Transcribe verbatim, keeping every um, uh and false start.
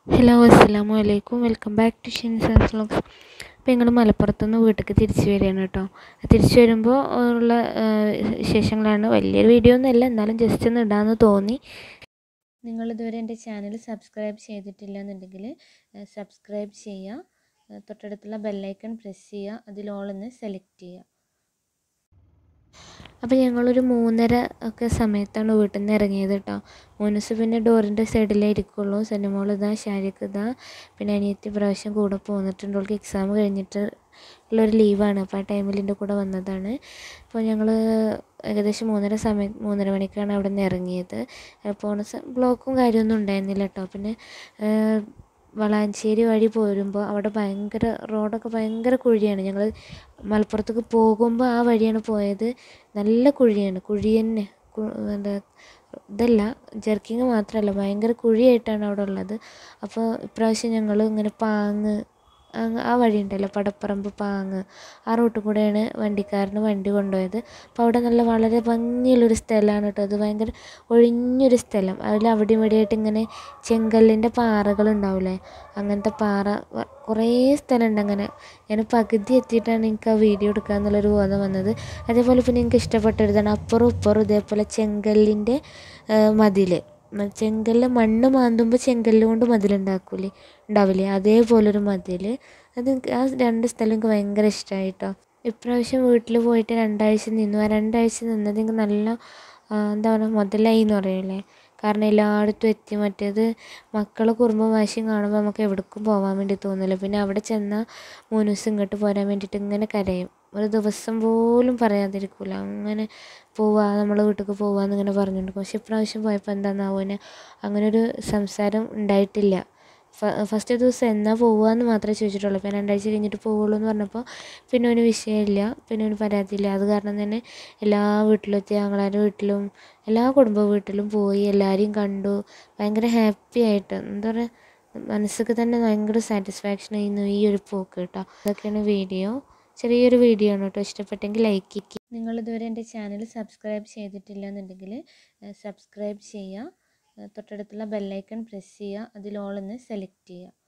Hello അസ്സലാമു അലൈക്കും welcome back to Shinsas vlogs. അപ്പോൾ ഞങ്ങൾ മലപ്പുറത്തുനിന്ന് വീട്ടിലേക്ക് തിരിച്ച് വരികയാണ് കേട്ടോ. തിരിച്ച് വരുമ്പോൾ ഉള്ള വിശേഷങ്ങളാണ്. വലിയൊരു വീഡിയോ ഒന്നുമല്ല, എന്നാലും ജസ്റ്റ് ഒന്ന് ഇടാമെന്ന് തോന്നി. നിങ്ങളിതുവരെ എൻ്റെ ചാനൽ സബ്സ്ക്രൈബ് ചെയ്തിട്ടില്ല എന്നുണ്ടെങ്കിൽ സബ്സ്ക്രൈബ് ചെയ്യുക, തൊട്ടടുത്തുള്ള ബെല്ലൈക്കൺ പ്രസ് ചെയ്യുക, അതിൽ ഓൾ എന്ന് സെലക്ട് ചെയ്യുക. അപ്പോൾ ഞങ്ങളൊരു മൂന്നര ഒക്കെ സമയത്താണ് വീട്ടിൽ നിന്ന് ഇറങ്ങിയത് കേട്ടോ. മോനൂസ് പിന്നെ ഡോറിൻ്റെ സൈഡിലേ ഇരിക്കുള്ളൂ. സനിമോൾ ഇതാ, ഷാരിക്ക് ഇതാ, പിന്നെ അനിയത്തി പ്രാവശ്യം കൂടെ പോന്നിട്ടുണ്ട്. അവൾക്ക് എക്സാം കഴിഞ്ഞിട്ട് ഉള്ളൊരു ലീവാണ്, അപ്പോൾ ആ ടൈമിൽ എൻ്റെ കൂടെ വന്നതാണ്. അപ്പോൾ ഞങ്ങൾ ഏകദേശം മൂന്നര സമയം മൂന്നര മണിക്കാണ് അവിടെ നിന്ന് ഇറങ്ങിയത്. പോണ ബ്ലോക്കും കാര്യമൊന്നും ഉണ്ടായിരുന്നില്ല കേട്ടോ. പിന്നെ വളാഞ്ചേരി വഴി പോരുമ്പോൾ അവിടെ ഭയങ്കര റോഡൊക്കെ ഭയങ്കര കുഴിയാണ്. ഞങ്ങൾ മലപ്പുറത്തേക്ക് പോകുമ്പോൾ ആ വഴിയാണ് പോയത്. നല്ല കുഴിയാണ്, കുഴി തന്നെ. എന്താ ഇതല്ല, ജെർക്കിങ് മാത്രമല്ല, ഭയങ്കര കുഴിയായിട്ടാണ് അവിടെ ഉള്ളത്. അപ്പോൾ ഇപ്രാവശ്യം ഞങ്ങൾ ഇങ്ങനെ പാങ്ങ് ആ വഴി ഉണ്ടല്ലോ, പടപ്പറമ്പ് പാങ്ങ്, ആ റൂട്ടിൽ കൂടെയാണ് വണ്ടിക്കാരന് വണ്ടി കൊണ്ടുപോയത്. അപ്പോൾ അവിടെ നല്ല വളരെ ഭംഗിയുള്ളൊരു സ്ഥലമാണ് കേട്ടോ. അത് ഭയങ്കര ഒഴിഞ്ഞൊരു സ്ഥലം. അതിൽ അവിടെ ഇവിടെയായിട്ട് ഇങ്ങനെ ചെങ്കല്ലിൻ്റെ പാറകളുണ്ടാവില്ലേ, അങ്ങനത്തെ പാറ കുറേ സ്ഥലമുണ്ട്. അങ്ങനെ ഞാൻ പകുതി എത്തിയിട്ടാണ് എനിക്ക് ആ വീഡിയോ എടുക്കുക എന്നുള്ളൊരു ബോധം വന്നത്. അതേപോലെ പിന്നെ എനിക്ക് ഇഷ്ടപ്പെട്ടൊരിതാണ്, അപ്പുറം ഇപ്പുറം ഇതേപോലെ ചെങ്കല്ലിൻ്റെ മതിൽ. ചെങ്കല്ല് മണ്ണ് മാന്തുമ്പോൾ ചെങ്കല്ല് കൊണ്ട് മതിലുണ്ടാക്കൂലേ, ഉണ്ടാവില്ലേ, അതേപോലൊരു മതിൽ. അത് ആ രണ്ട് സ്ഥലം എനിക്ക് ഭയങ്കര ഇഷ്ടമായി കേട്ടോ. ഇപ്രാവശ്യം വീട്ടിൽ പോയിട്ട് രണ്ടാഴ്ച നിന്നു. ആ രണ്ടാഴ്ച നിന്നത് എനിക്ക് നല്ല എന്താ പറയുക, മുതലായി എന്ന് പറയില്ലേ. കാരണം എല്ലായിടത്തും എത്തി. മറ്റേത് മക്കളെ കുറുമ്പും വാശിയും കാണുമ്പോൾ നമുക്ക് എവിടേക്കും പോകാൻ വേണ്ടി തോന്നില്ല. പിന്നെ അവിടെ ചെന്നാൽ മൂന്ന് ഇങ്ങോട്ട് പോരാൻ വേണ്ടിയിട്ട് ഇങ്ങനെ കരയും. ഒരു ദിവസം പോലും പറയാതിരിക്കില്ല. അങ്ങനെ പോവുക, നമ്മളെ വീട്ടിലേക്ക് പോവാന്ന് ഇങ്ങനെ പറഞ്ഞിട്ടുണ്ട്. പക്ഷെ ഇപ്രാവശ്യം പോയപ്പോൾ എന്താണെന്നാവോ അങ്ങനെ ഒരു സംസാരം ഉണ്ടായിട്ടില്ല. ഫസ്റ്റ് ദിവസം എന്നാ പോവുകയെന്ന് മാത്രമേ ചോദിച്ചിട്ടുള്ളൂ. അപ്പോൾ രണ്ടാഴ്ച കഴിഞ്ഞിട്ട് പോവുള്ളൂ എന്ന് പറഞ്ഞപ്പോൾ പിന്നെ ഒരു വിഷയമില്ല, പിന്നെ ഒരു പരാതിയില്ല. അത് കാരണം തന്നെ എല്ലാ വീട്ടിലും എത്തി, ഞങ്ങളുടെ വീട്ടിലും എല്ലാ കുടുംബ വീട്ടിലും പോയി, എല്ലാവരെയും കണ്ടു. ഭയങ്കര ഹാപ്പി ആയിട്ട്, എന്താ പറയുക, മനസ്സൊക്കെ തന്നെ ഭയങ്കര സാറ്റിസ്ഫാക്ഷൻ ആയിരുന്നു ഈ ഒരു പോക്ക് കേട്ടോ. അതൊക്കെയാണ് വീഡിയോ. ചെറിയൊരു വീഡിയോ ആണ് കേട്ടോ. ഇഷ്ടപ്പെട്ടെങ്കിൽ ലൈക്ക് ചെയ്യുക. നിങ്ങളിതുവരെ എൻ്റെ ചാനൽ സബ്സ്ക്രൈബ് ചെയ്തിട്ടില്ല എന്നുണ്ടെങ്കിൽ സബ്സ്ക്രൈബ് ചെയ്യുക, തൊട്ടടുത്തുള്ള ബെല്ലൈക്കൺ പ്രസ് ചെയ്യുക, അതിൽ ഓൾ എന്ന് സെലക്ട് ചെയ്യുക.